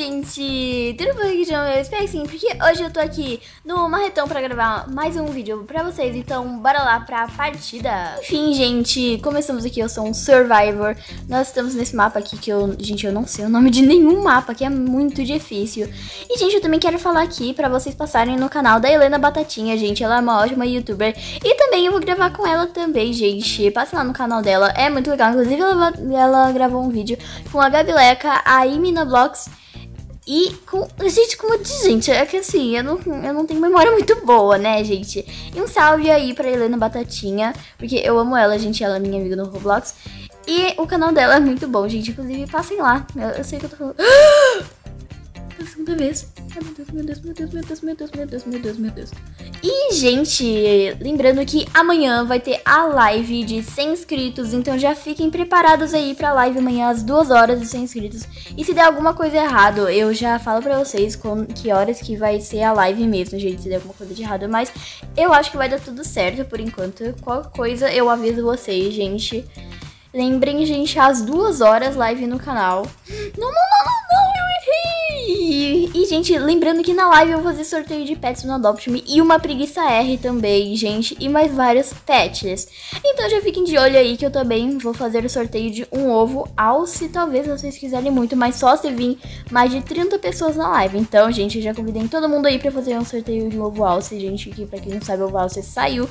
gente! Tudo bom aqui, João? Eu espero que sim, porque hoje eu tô aqui no Marretão pra gravar mais um vídeo pra vocês, então bora lá pra partida! Enfim, gente, começamos aqui, eu sou um Survivor, nós estamos nesse mapa aqui que eu não sei o nome de nenhum mapa, que é muito difícil. E, gente, eu também quero falar aqui pra vocês passarem no canal da Helena Batatinha, gente, ela é uma ótima youtuber, e também eu vou gravar com ela também, gente, passem lá no canal dela, é muito legal, inclusive ela gravou um vídeo com a Gabileca, a Iminablox e com... Gente, como eu disse, gente, é que assim, eu não tenho memória muito boa, né, gente? E um salve aí pra Helena Batatinha, porque eu amo ela, gente, ela é minha amiga no Roblox. E o canal dela é muito bom, gente, inclusive passem lá, eu sei que eu tô falando... Pela segunda vez. Ai, meu Deus, meu Deus, meu Deus, meu Deus, meu Deus, meu Deus, meu Deus, meu Deus. E, gente, lembrando que amanhã vai ter a live de 100 inscritos, então já fiquem preparados aí pra live amanhã às 2 horas de 100 inscritos. E se der alguma coisa errado, eu já falo pra vocês com que horas que vai ser a live mesmo, gente, se der alguma coisa de errado. Mas eu acho que vai dar tudo certo por enquanto. Qualquer coisa eu aviso vocês, gente. Lembrem, gente, às 2 horas live no canal. Não, eu errei! E, gente, lembrando que na live eu vou fazer sorteio de pets no Adopt Me e uma preguiça R também, gente, e mais vários pets. Então já fiquem de olho aí que eu também vou fazer o sorteio de um ovo alce, talvez vocês quiserem muito, mas só se vir mais de 30 pessoas na live. Então, gente, eu já convidei todo mundo aí pra fazer um sorteio de um ovo alce, gente, que pra quem não sabe, o ovo alce saiu.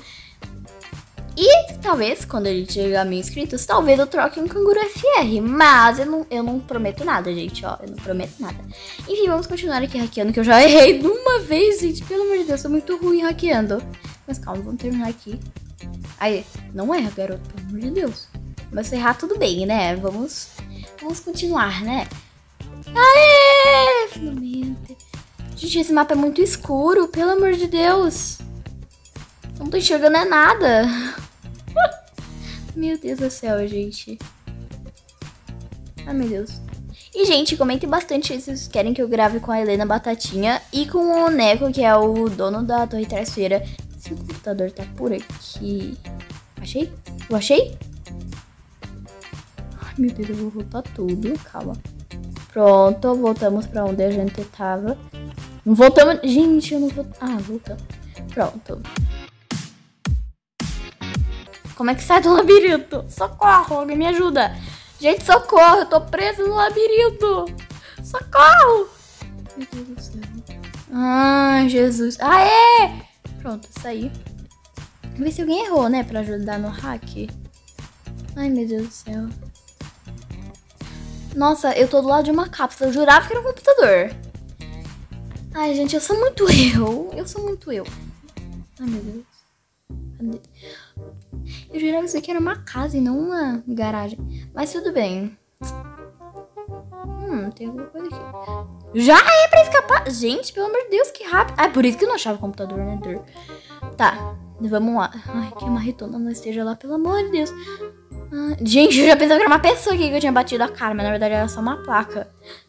E talvez, quando a gente chegar a 1000 inscritos, talvez eu troque um canguru FR. Mas eu não prometo nada, gente, ó. Eu não prometo nada. Enfim, vamos continuar aqui hackeando, que eu já errei de uma vez, gente. Pelo amor de Deus, eu sou muito ruim hackeando. Mas calma, vamos terminar aqui. Aí, não erra, garoto, pelo amor de Deus. Mas se errar, tudo bem, né? Vamos continuar, né? Aê! Finalmente. Gente, esse mapa é muito escuro, pelo amor de Deus. Não tô enxergando é nada. Meu Deus do céu, gente. Ai, meu Deus. E, gente, comentem bastante se vocês querem que eu grave com a Helena Batatinha e com o Neco, que é o dono da Torre Traiçoeira. Se o computador tá por aqui... Achei? Eu achei? Ai, meu Deus, eu vou voltar tudo. Calma. Pronto, voltamos pra onde a gente tava. Não voltamos... Gente, eu não vou... Ah, voltamos. Pronto. Como é que sai do labirinto? Socorro, alguém me ajuda. Gente, socorro, eu tô preso no labirinto. Socorro. Meu Deus do céu. Ai, Jesus. Aê! Pronto, saí. Vamos ver se alguém errou, né, pra ajudar no hack. Ai, meu Deus do céu. Nossa, eu tô do lado de uma cápsula. Eu jurava que era um computador. Ai, gente, eu sou muito eu. Eu sou muito eu. Ai, meu Deus. Cadê? Eu jurava que isso aqui era uma casa e não uma garagem. Mas tudo bem. Tem alguma coisa aqui. Já é pra escapar. Gente, pelo amor de Deus, que rápido. Ah, é por isso que eu não achava o computador, né? Tá, vamos lá. Ai, que a marretona não esteja lá, pelo amor de Deus. Gente, eu já pensava que era uma pessoa aqui que eu tinha batido a cara, mas na verdade era só uma placa.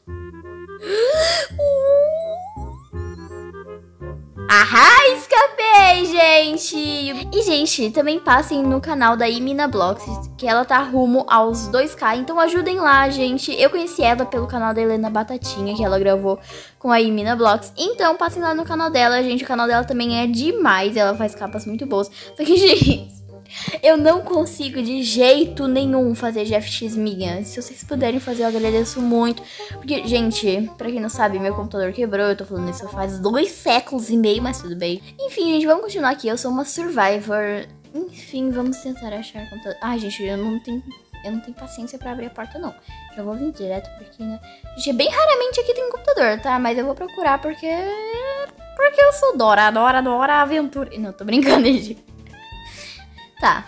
Ahá, escapei, gente! E, gente, também passem no canal da Iminablox, que ela tá rumo aos 2K, então ajudem lá, gente. Eu conheci ela pelo canal da Helena Batatinha, que ela gravou com a Iminablox. Então, passem lá no canal dela, gente. O canal dela também é demais, ela faz capas muito boas. Só que, gente... Eu não consigo de jeito nenhum fazer GFX minha. Se vocês puderem fazer, eu agradeço muito. Porque, gente, pra quem não sabe, meu computador quebrou. Eu tô falando isso faz 2 séculos e meio, mas tudo bem. Enfim, gente, vamos continuar aqui. Eu sou uma Survivor. Enfim, vamos tentar achar o computador. Ai, gente, eu não tenho paciência pra abrir a porta, não. Já vou vir direto, porque, né? Gente, bem raramente aqui tem computador, tá? Mas eu vou procurar porque eu sou Dora aventura. Não, tô brincando, gente. Tá.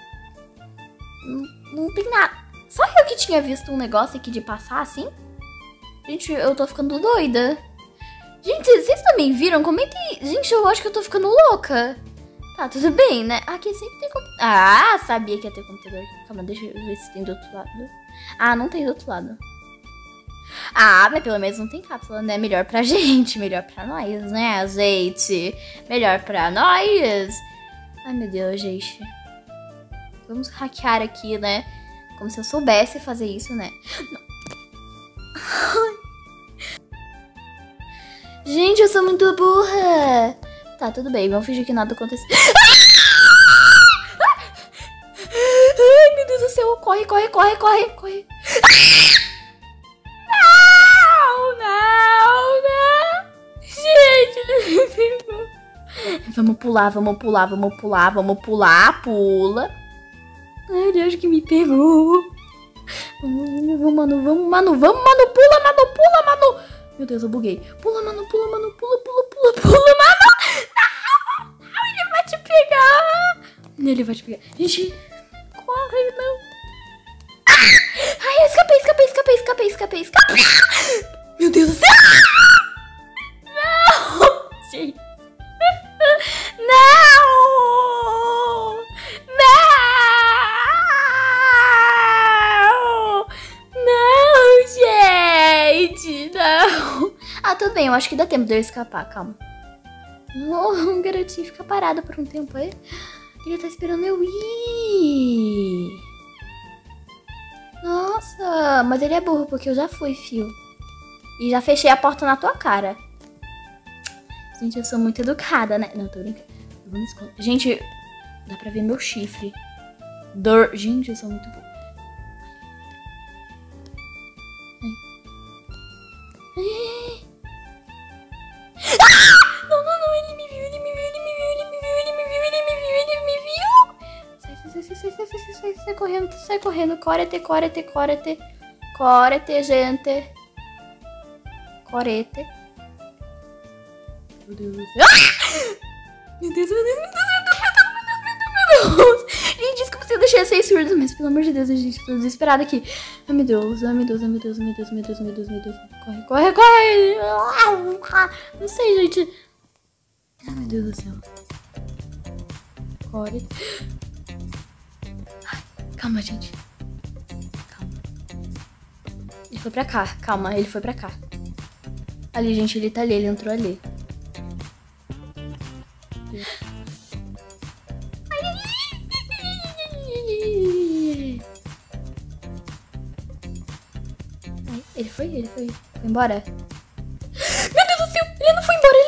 Não tem nada. Só eu que tinha visto um negócio aqui de passar assim? Gente, eu tô ficando doida. Gente, vocês também viram? Comentem. Gente, eu acho que eu tô ficando louca. Tá, tudo bem, né? Aqui sempre tem computador. Ah, sabia que ia ter computador aqui. Calma, deixa eu ver se tem do outro lado. Ah, não tem do outro lado. Ah, mas pelo menos não tem cápsula, né? Melhor pra gente, melhor pra nós, né, gente? Melhor pra nós. Ai, meu Deus, gente. Vamos hackear aqui, né? Como se eu soubesse fazer isso, né? Gente, eu sou muito burra. Tá, tudo bem, vamos fingir que nada aconteceu. Ai, meu Deus do céu. Corre, corre, corre, corre, corre. Não, não. Gente, ele me pegou. Vamos pular, vamos pular, vamos pular, vamos pular, pula. Ai, ele acho que me pegou. Vamos, mano, vamos, mano, vamos, mano, pula, mano. Meu Deus, eu buguei. Pula, mano, pula, mano, pula, mano. Não, ele vai te pegar. Ele vai te pegar. Gente, corre, não. Ai, eu escapei. Meu Deus do céu. Não, gente. Não, gente, não. Ah, tudo bem, eu acho que dá tempo de eu escapar, calma. Um garotinho fica parado por um tempo aí. Ele tá esperando eu ir. Nossa, mas ele é burro, porque eu já fui, fio. E já fechei a porta na tua cara. Gente, eu sou muito educada, né? Não, tô brincando. Gente, dá pra ver meu chifre. Gente, eu sou muito boa. Não, ele me viu. Sai correndo. Corete, gente. Corete. Meu Deus do céu. Meu Deus. Gente, desculpa se eu deixei vocês surdos, mas pelo amor de Deus, gente, tô desesperada aqui. Ai, meu Deus. Corre. Não sei, gente. Ai, meu Deus do céu. Corre. Calma, gente. Calma. Ele foi pra cá. Calma, ele foi pra cá. Ali, gente, ele tá ali. Ele entrou ali. Ele foi embora. Meu Deus do céu, ele não foi embora.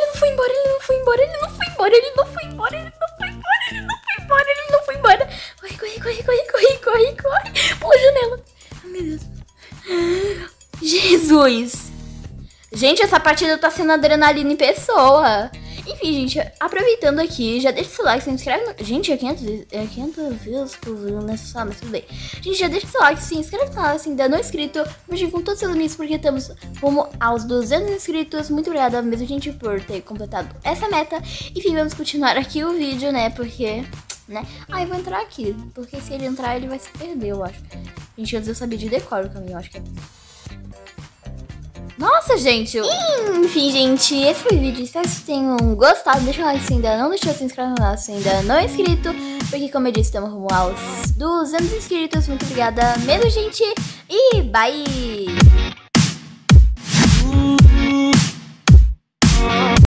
Corre. Pula a janela. Ai, meu Deus. Jesus. Gente, essa partida tá sendo adrenalina em pessoa. Enfim, gente, aproveitando aqui, já deixa o seu like, se inscreve no... Gente, é 500 vezes que eu vi nessa sala, mas tudo bem. Gente, já deixa o seu like, se inscreve no canal se ainda não é inscrito. Mexer com todos os seus amigos, porque estamos rumo aos 200 inscritos. Muito obrigada mesmo, gente, por ter completado essa meta. Enfim, vamos continuar aqui o vídeo, né, porque... né? Ah, eu vou entrar aqui, porque se ele entrar, ele vai se perder, eu acho. Gente, antes eu sabia de decor o caminho, eu acho que é... Nossa, gente! Enfim, gente, esse foi o vídeo. Espero que vocês tenham gostado. Deixa o like se ainda não deixou, se inscreve no canal se ainda não é inscrito. Porque, como eu disse, estamos rumo aos 200 inscritos. Muito obrigada mesmo, gente. E bye!